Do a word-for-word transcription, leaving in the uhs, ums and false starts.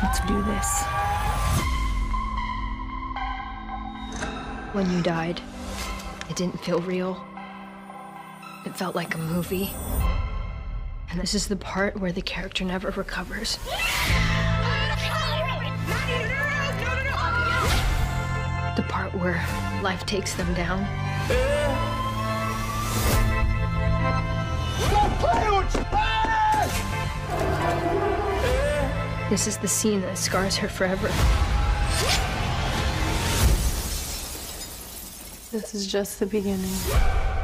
Let's do this. When you died, it didn't feel real. It felt like a movie. And this is the part where the character never recovers. The part where life takes them down. This is the scene that scars her forever. This is just the beginning.